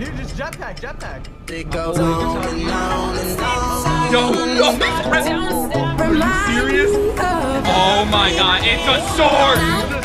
Dude, just jetpack. It goes on and on and on. Yo, are you serious? Oh my god, it's a sword!